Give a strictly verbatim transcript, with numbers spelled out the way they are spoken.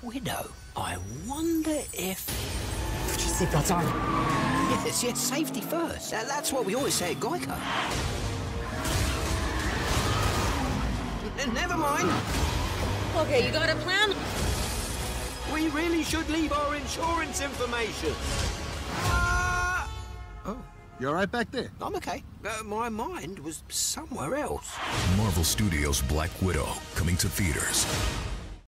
Widow. I wonder if... Seatbelts on. Yes, yes, safety first. Uh, that's what we always say at Geico. N never mind. Okay, you got a plan? We really should leave our insurance information. Uh... Oh, you all right back there? I'm okay. Uh, my mind was somewhere else. Marvel Studios' Black Widow, coming to theaters.